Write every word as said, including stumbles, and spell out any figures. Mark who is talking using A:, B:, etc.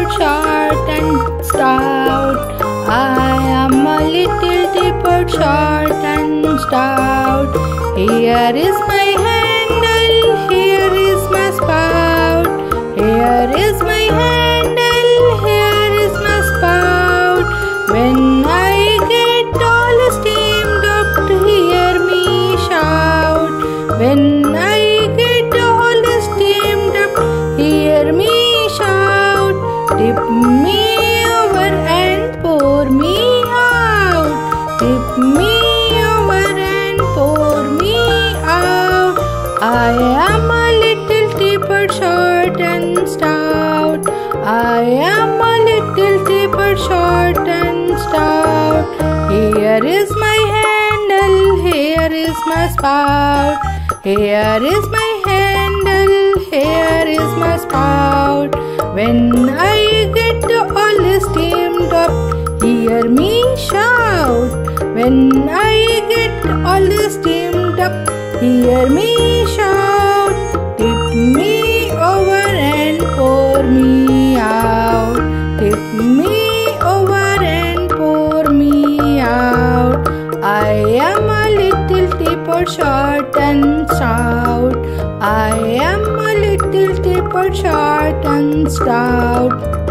A: teapot, short and stout. I am a little teapot, short and stout. Here is my handle, here is my spout. Here is my handle, here is my spout. When I get all steamed up, hear me shout. When I get all steamed up, hear me shout. Tip me over and pour me out. Tip me over and pour me out. I am a little teapot, short and stout. I am a little teapot, short and stout. Here is my handle, here is my spout. Here is my handle, here is my spout. When I get all steamed up, hear me shout. When I get all steamed up, hear me shout. Tip me over and pour me out. Tip me over and pour me out. I am a little teapot, short and stout. I am a little teapot, short and stout.